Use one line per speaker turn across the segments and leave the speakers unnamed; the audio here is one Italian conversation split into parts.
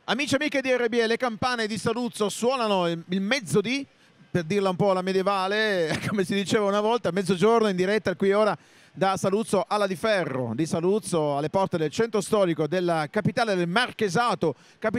Amici e amiche di RBE, le campane di Saluzzo suonano il mezzodì, per dirla un po' alla medievale, come si diceva una volta, a mezzogiorno in diretta qui ora da Saluzzo alla Di Ferro di Saluzzo, alle porte del centro storico della capitale del Marchesato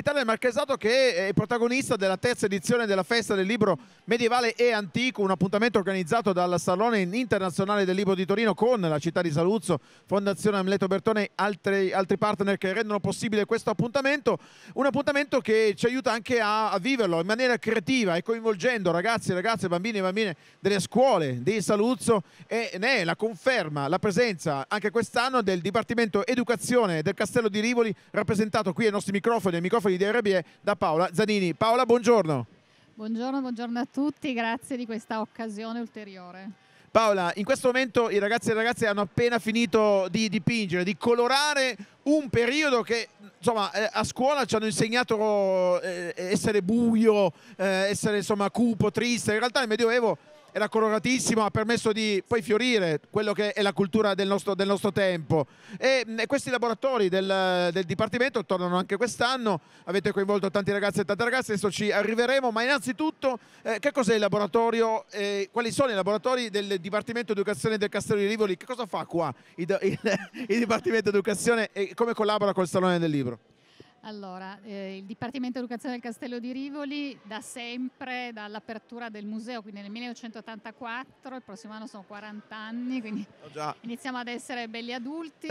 che è protagonista della terza edizione della Festa del Libro Medievale e Antico, un appuntamento organizzato dal Salone Internazionale del Libro di Torino con la città di Saluzzo, Fondazione Amleto Bertone e altri partner che rendono possibile questo appuntamento, un appuntamento che ci aiuta anche a viverlo in maniera creativa e coinvolgendo ragazzi, ragazze, bambini e bambine delle scuole di Saluzzo, e ne è la conferma la presenza anche quest'anno del Dipartimento Educazione del Castello di Rivoli, rappresentato qui ai nostri microfoni, ai microfoni di RBE, da Paola Zanini. Paola, buongiorno.
Buongiorno a tutti, grazie di questa occasione ulteriore.
Paola, in questo momento i ragazzi e le ragazze hanno appena finito di dipingere, di colorare un periodo che insomma a scuola ci hanno insegnato essere buio, essere insomma cupo, triste. In realtà il Medioevo era coloratissimo, ha permesso di poi fiorire quello che è la cultura del nostro tempo. E questi laboratori del Dipartimento tornano anche quest'anno, avete coinvolto tanti ragazzi e tante ragazze, adesso ci arriveremo, ma innanzitutto che cos'è il laboratorio, quali sono i laboratori del Dipartimento Educazione del Castello di Rivoli, che cosa fa qua il Dipartimento Educazione e come collabora col Salone del Libro?
Allora, il Dipartimento Educazione del Castello di Rivoli da sempre, dall'apertura del museo, quindi nel 1984, il prossimo anno sono 40 anni, quindi iniziamo ad essere belli adulti.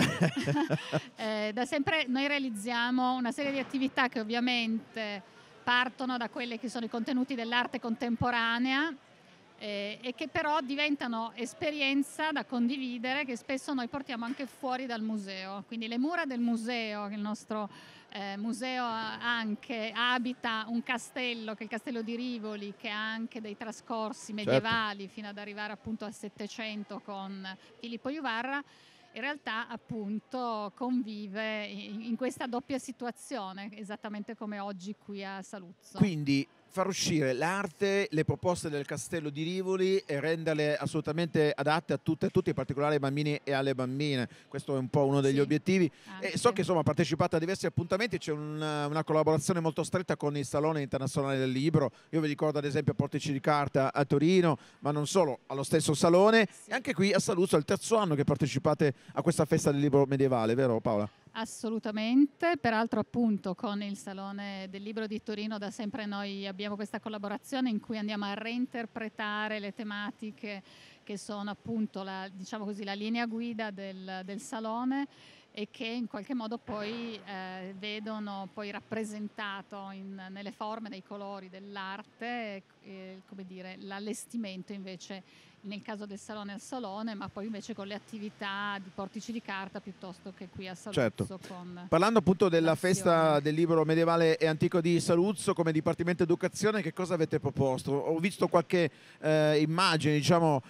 Da sempre noi realizziamo una serie di attività che ovviamente partono da quelli che sono i contenuti dell'arte contemporanea, e che però diventano esperienza da condividere, che spesso noi portiamo anche fuori dal museo. Quindi le mura del museo, il nostro museo anche abita un castello, che è il Castello di Rivoli, che ha anche dei trascorsi medievali, certo, fino ad arrivare appunto al Settecento con Filippo Juvarra. In realtà appunto convive in questa doppia situazione, esattamente come oggi qui a Saluzzo.
Quindi far uscire l'arte, le proposte del Castello di Rivoli e renderle assolutamente adatte a tutte e tutti, in particolare ai bambini e alle bambine. Questo è un po' uno degli obiettivi. E so che insomma partecipate a diversi appuntamenti, c'è una collaborazione molto stretta con il Salone Internazionale del Libro. Io vi ricordo ad esempio Portici di Carta a Torino, ma non solo, allo stesso Salone, e anche qui a Saluzzo è il terzo anno che partecipate a questa Festa del Libro Medievale, vero Paola?
Assolutamente, peraltro appunto con il Salone del Libro di Torino da sempre noi abbiamo questa collaborazione in cui andiamo a reinterpretare le tematiche che sono appunto diciamo così, la linea guida del Salone, e che in qualche modo poi vedono poi rappresentato nelle forme, nei colori dell'arte, come dire, l'allestimento invece nel caso del Salone al Salone, ma poi invece con le attività di Portici di Carta piuttosto che qui a Saluzzo.
Certo. Parlando appunto della Festa del Libro Medievale e Antico di Saluzzo, come Dipartimento Educazione che cosa avete proposto? Ho visto qualche immagine, diciamo,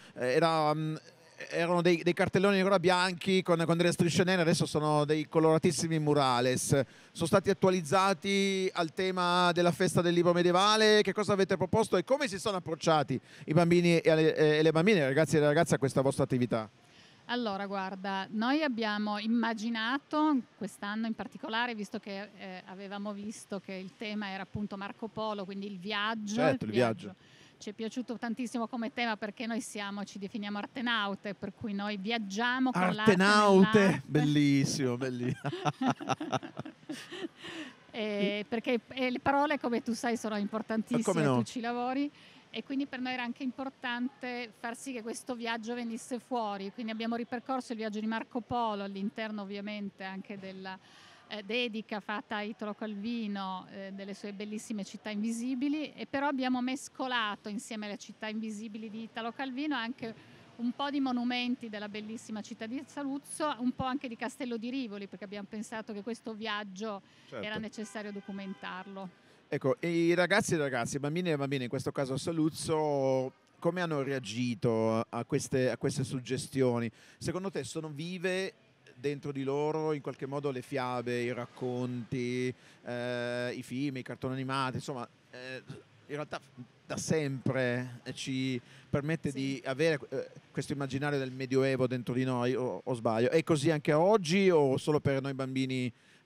erano dei cartelloni ancora bianchi con delle strisce nere, adesso sono dei coloratissimi murales. Sono stati attualizzati al tema della Festa del Libro Medievale? Che cosa avete proposto e come si sono approcciati i bambini e le bambine, i ragazzi e le ragazze a questa vostra attività?
Allora, guarda, noi abbiamo immaginato quest'anno in particolare, visto che avevamo visto che il tema era appunto Marco Polo, quindi il viaggio.
Certo, il viaggio.
Ci è piaciuto tantissimo come tema perché noi ci definiamo artenaute, per cui noi viaggiamo con l'arte.
Artenaute, bellissimo, bellissimo.
Perché le parole, come tu sai, sono importantissime,
no?
Tu ci lavori. E quindi per noi era anche importante far sì che questo viaggio venisse fuori, quindi abbiamo ripercorso il viaggio di Marco Polo all'interno ovviamente anche della dedica fatta a Italo Calvino delle sue bellissime città invisibili, e però abbiamo mescolato insieme alle città invisibili di Italo Calvino anche un po' di monumenti della bellissima città di Saluzzo, un po' anche di Castello di Rivoli, perché abbiamo pensato che questo viaggio era necessario documentarlo.
Ecco, e i ragazzi e le ragazze, i bambini e le bambine, in questo caso a Saluzzo, come hanno reagito a queste suggestioni? Secondo te sono vive dentro di loro in qualche modo le fiabe, i racconti, i film, i cartoni animati, insomma, in realtà da sempre ci permette di avere questo immaginario del Medioevo dentro di noi, o sbaglio? È così anche oggi o solo per noi bambini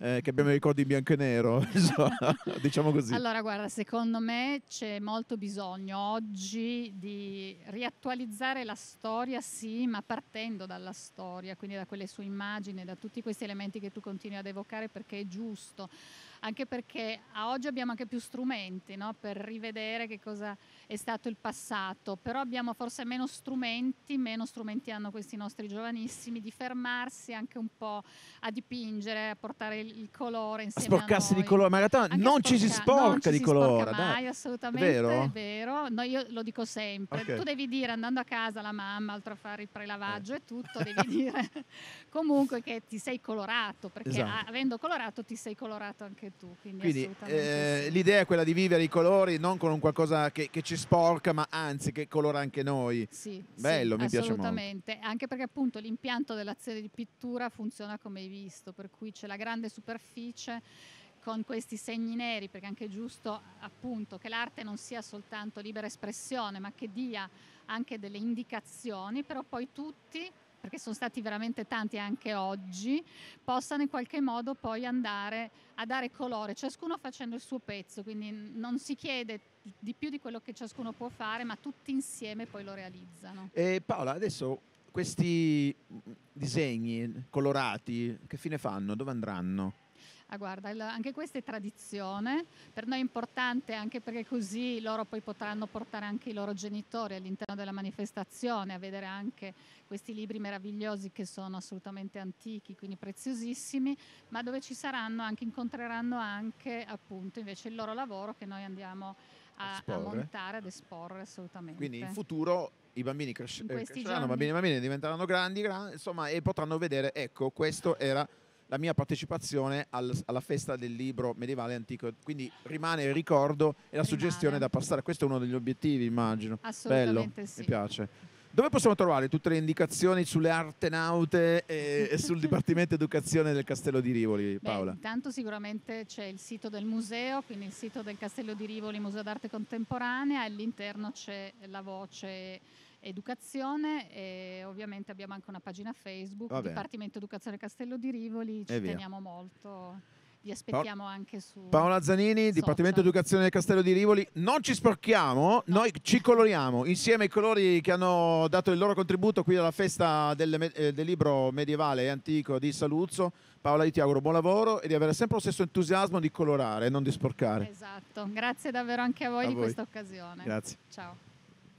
che abbiamo i ricordi in bianco e nero, diciamo così.
Allora guarda, secondo me c'è molto bisogno oggi di riattualizzare la storia, sì, ma partendo dalla storia, quindi da quelle sue immagini, da tutti questi elementi che tu continui ad evocare, perché è giusto. Anche perché a oggi abbiamo anche più strumenti, no? Per rivedere che cosa è stato il passato, però abbiamo forse meno strumenti hanno questi nostri giovanissimi di fermarsi anche un po' a dipingere, a portare il colore insieme a noi.
A sporcarsi di colore, ma in realtà non ci si sporca di colore.
Non mai, assolutamente, è vero. No, io lo dico sempre, okay. Tu devi dire, andando a casa alla mamma, oltre a fare il prelavaggio e tutto, devi dire comunque che ti sei colorato, perché esatto. Avendo colorato ti sei colorato anche tu. Quindi sì.
L'idea è quella di vivere i colori non con un qualcosa che ci sporca, ma anzi che colora anche noi.
Sì,
bello, mi piace molto.
Assolutamente, anche perché appunto l'impianto dell'azione di pittura funziona come hai visto, per cui c'è la grande superficie con questi segni neri, perché è anche giusto appunto che l'arte non sia soltanto libera espressione, ma che dia anche delle indicazioni, però poi tutti, perché sono stati veramente tanti anche oggi, possano in qualche modo poi andare a dare colore, ciascuno facendo il suo pezzo, quindi non si chiede di più di quello che ciascuno può fare, ma tutti insieme poi lo realizzano.
Paola, adesso questi disegni colorati, che fine fanno? Dove andranno?
Guarda, anche questa è tradizione, per noi è importante anche perché così loro poi potranno portare anche i loro genitori all'interno della manifestazione a vedere anche questi libri meravigliosi che sono assolutamente antichi, quindi preziosissimi, ma dove ci saranno anche, incontreranno anche appunto invece il loro lavoro che noi andiamo a montare, ad esporre assolutamente.
Quindi in futuro i bambini cresceranno, bambini diventeranno grandi, insomma, e potranno vedere, ecco, questo era la mia partecipazione alla festa del libro medievale antico, quindi rimane il ricordo e la suggestione da passare. Questo è uno degli obiettivi, immagino.
Assolutamente.
Bello,
sì.
Mi piace. Dove possiamo trovare tutte le indicazioni sulle artenaute e sul Dipartimento Educazione del Castello di Rivoli, Paola?
Intanto sicuramente c'è il sito del museo, quindi il sito del Castello di Rivoli, Museo d'Arte Contemporanea, all'interno c'è la voce educazione e ovviamente abbiamo anche una pagina Facebook, Dipartimento Educazione Castello di Rivoli, ci teniamo molto, vi aspettiamo anche su
Paola Zanini, social. Dipartimento Educazione del Castello di Rivoli. Non ci sporchiamo, noi ci coloriamo insieme ai colori che hanno dato il loro contributo qui alla festa del libro medievale e antico di Saluzzo. Paola, io ti auguro buon lavoro e di avere sempre lo stesso entusiasmo di colorare e non di sporcare.
Esatto, grazie davvero anche a voi di questa occasione.
Grazie.
Ciao.